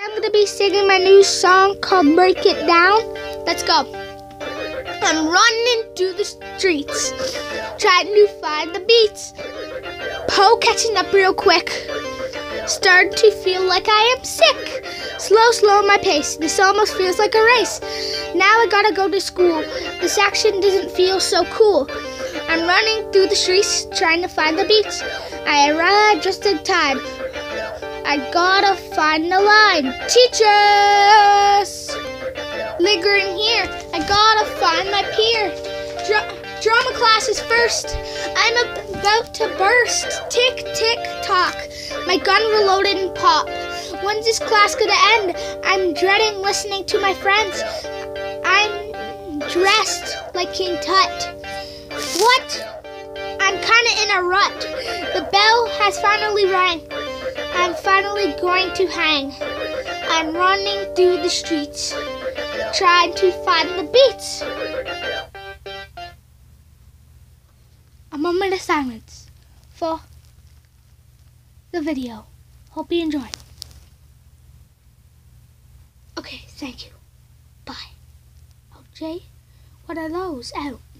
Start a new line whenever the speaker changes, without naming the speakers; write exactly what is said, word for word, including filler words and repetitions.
I'm going to be singing my new song called Break It Down. Let's go. I'm running through the streets, trying to find the beats. Poe catching up real quick. Starting to feel like I am sick. Slow, slow my pace. This almost feels like a race. Now I gotta go to school. This action doesn't feel so cool. I'm running through the streets, trying to find the beats. I arrived just in time. I gotta find the line. Teachers! Lingering here. I gotta find my peer. Dra- drama class is first. I'm about to burst. Tick, tick, tock. My gun reloaded and pop. When's this class gonna end? I'm dreading listening to my friends. I'm dressed like King Tut. What? I'm kinda in a rut. The bell has finally rang. I'm finally going to hang. I'm running through the streets, trying to find the beats. A moment of silence for the video. Hope you enjoy. Okay, thank you. Bye. Oh, Jay, what are those? Oh.